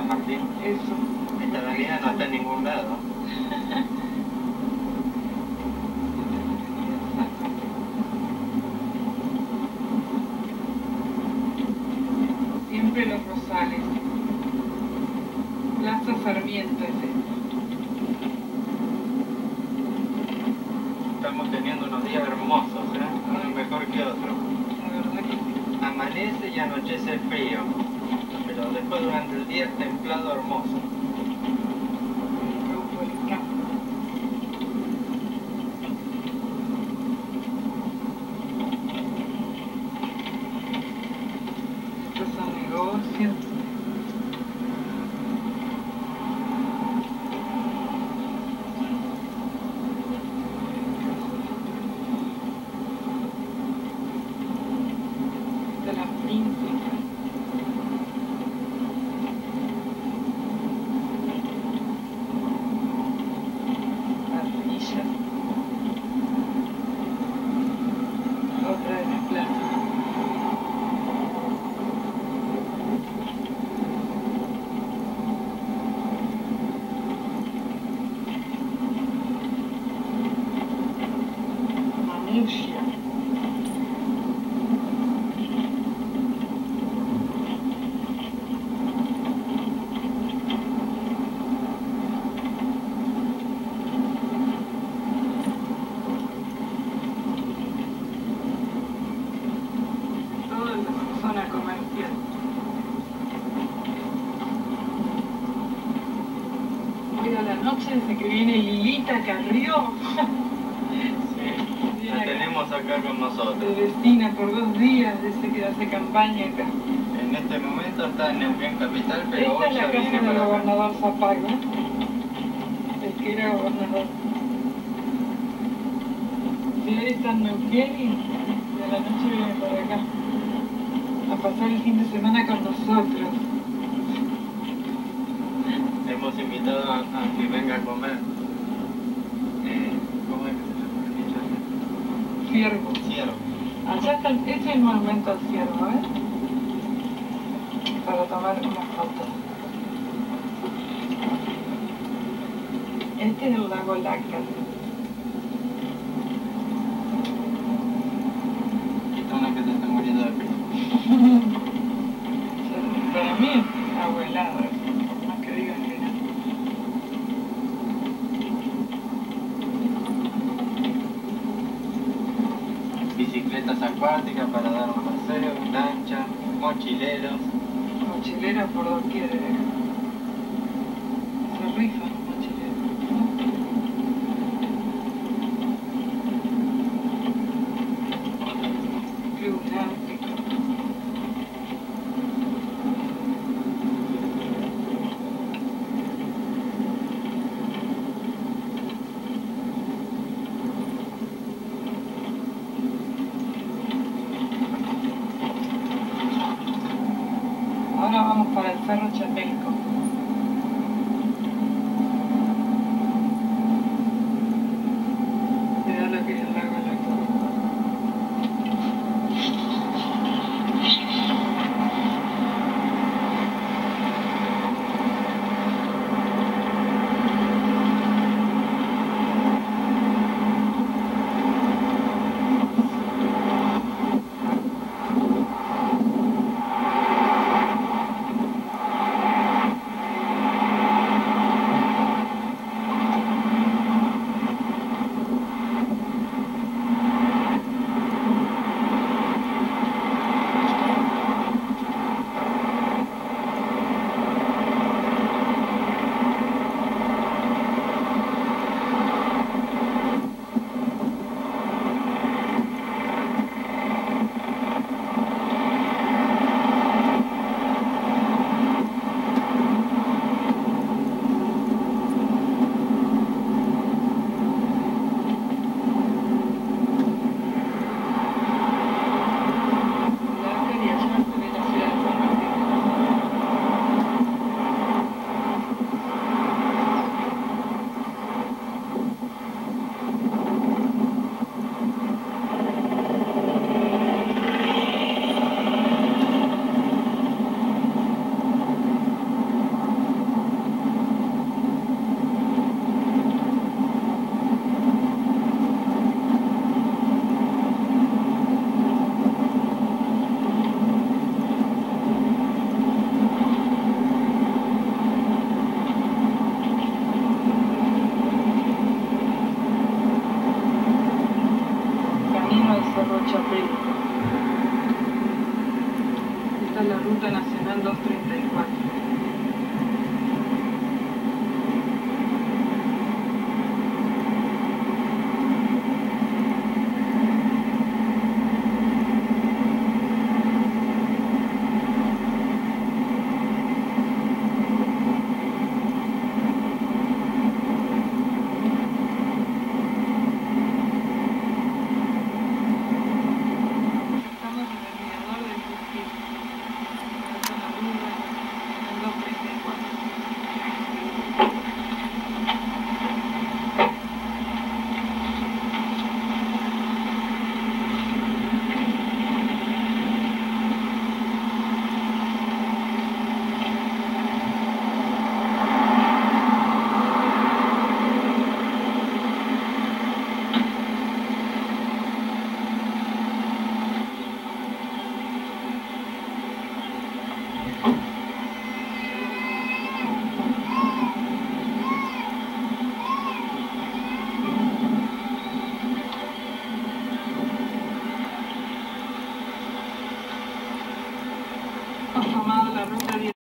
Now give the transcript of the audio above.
San Martín. Eso. Esta realidad no está en ningún lado. Siempre los Rosales. Plaza Sarmiento es esto. Estamos teniendo unos días hermosos, uno mejor que otro. La verdad que sí. Amanece y anochece frío, pero después durante el día es templado hermoso. Estos son negocios. De las princesas. Ardillas. Otra de las plazas. Mamushia. Todo en la zona comercial. Hoy a la noche desde que viene Lilita Carrió. Sí, la tenemos acá con nosotros. De vecina por 2 días desde que hace campaña acá. En este momento está en Neuquén Capital, pero Esta hoy es ya la casa viene del para acá. gobernador Zapago, el que era gobernador. Y hoy está en Neuquén y a la noche viene para acá a pasar el fin de semana con nosotros. Hemos invitado a que venga a comer. ¿Cómo es que se llama? Ciervo. Ciervo. Allá está, este es el monumento al ciervo, ¿eh? Para tomar una foto. Este es el lago Lácar. Una que se está muriendo de frío. Para mí es abuelado, por más que digan que no. Bicicletas acuáticas para dar un paseo, lancha, mochileros. Mochileros por doquier. Se rifan los mochileros. Club náutico. Ahora vamos para el Cerro Chapelco.